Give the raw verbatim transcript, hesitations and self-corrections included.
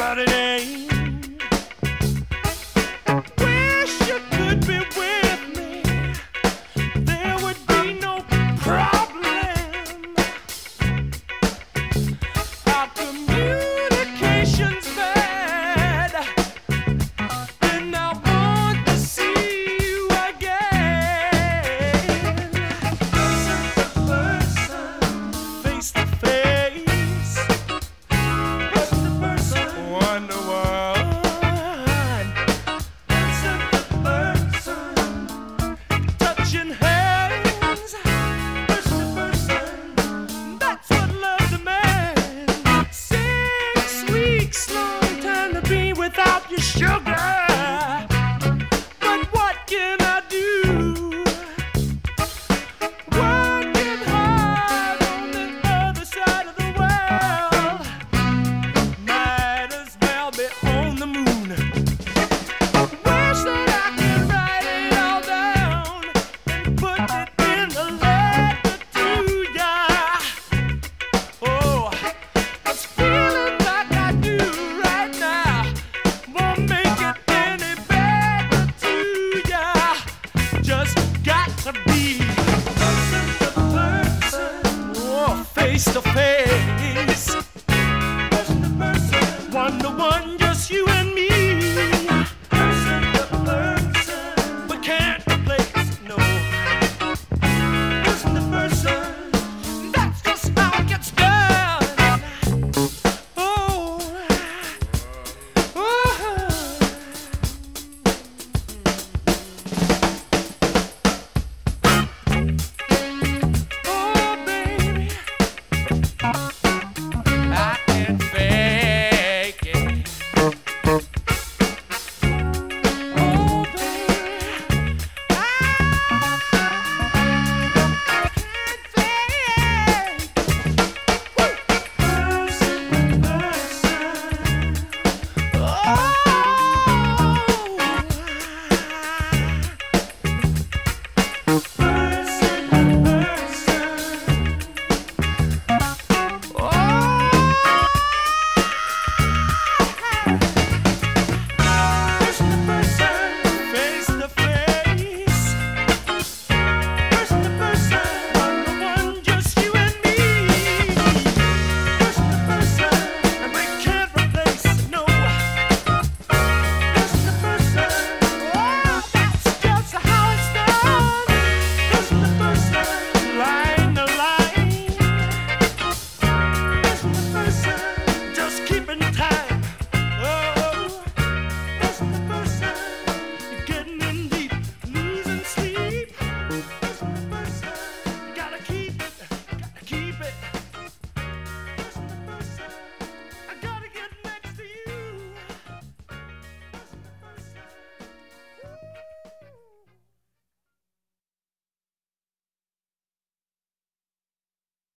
somebody name. Wish you could be with me. There would be no problem. Our communication's bad, and I want to see you again. Person to person, face to face. Person to person, one to one. Person to person, touching hands. Person to person, that's what love demands. Six weeks, long time to be without your sugar. But what can I do? Working hard on the other side of the world. Might as well be on the moon. Wish that I could write it all down and put it in a letter to ya. Oh, 'cause feeling like I do right now won't make it any better to ya. Just got to be person to person, oh, face to face. Person to person, one to one, just you and me. Person to person, we can't replace, no. Person to person, that's just how it gets done. Oh, oh, oh, baby.